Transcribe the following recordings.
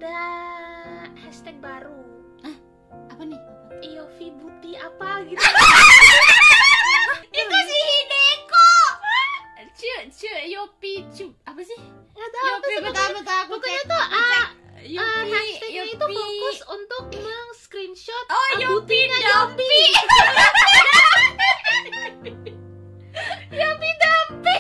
ada hashtag baru. Apa nih? Yofi Buti apa gitu. Itu si Hideko. Yopi apa sih? Nggak tahu. Yopi betul aku Pokoknya cek. tuh Yopi. hashtagnya itu fokus untuk meng-screenshot Yopi butinya Dampi. Yopi Dampi.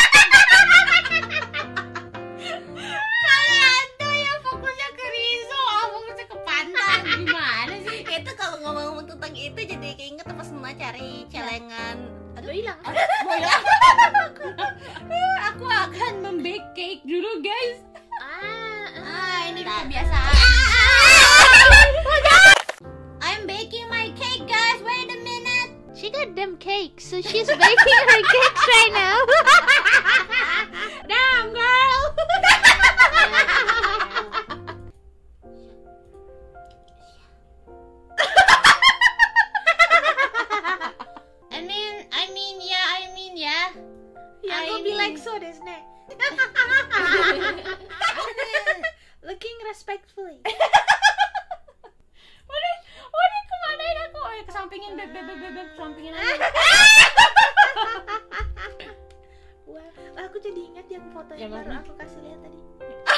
Kalian tuh ya fokusnya ke Rizzo, fokusnya ke pantat. Gimana sih? Itu kalau ngomong tentang itu jadi keinget pas Mama cari celengan. Aduh hilang. Aku akan membake cake dulu, guys. Ini kebiasaan. I'm baking my cake, guys. Wait a minute. She got them cakes, so she's baking her cakes right now. Damn, girl. I mean, yeah. Yeah, I go be mean- like so, desu ne. Looking respectfully. Udah kemanain aku? Kesampingin, beb, kesampingin aja. Wah, aku jadi ingat yang foto yang Yang baru mana? aku kasih lihat tadi.